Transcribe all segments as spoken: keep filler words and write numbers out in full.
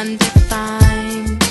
undefined.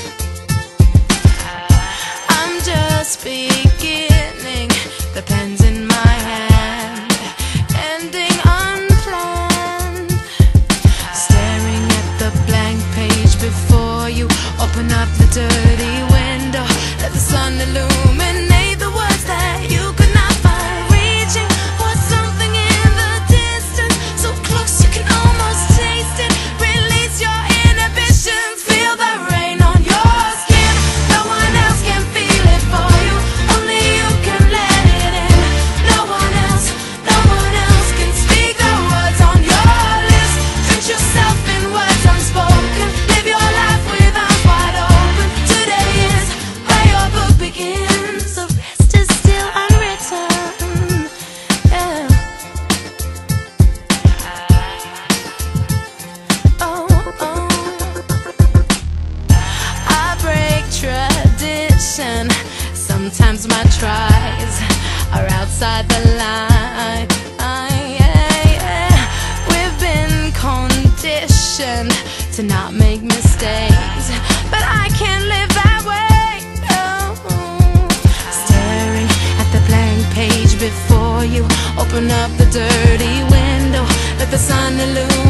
I'm just beginning, the pen's in my hand, ending unplanned. Staring at the blank page before you, open up the dirty window, let the sun illuminate the words that you could not find. Reaching for something in the distance, so close you can almost taste it. Release your inhibitions, feel the rain on your skin. No one else can feel it for you, only you can let it in. No one else, no one else can speak the words on your lips. Drench yourself in words unspoken, live your life with eyes wide open. Today is where your book begins, the rest is still unwritten. Yeah. Oh, oh. I break tradition. Sometimes my tries are outside the line. Yeah, yeah. We've been conditioned to not make mistakes, but I can't live that way. No. Staring at the blank page before you, open up the dirty window, let the sun illuminate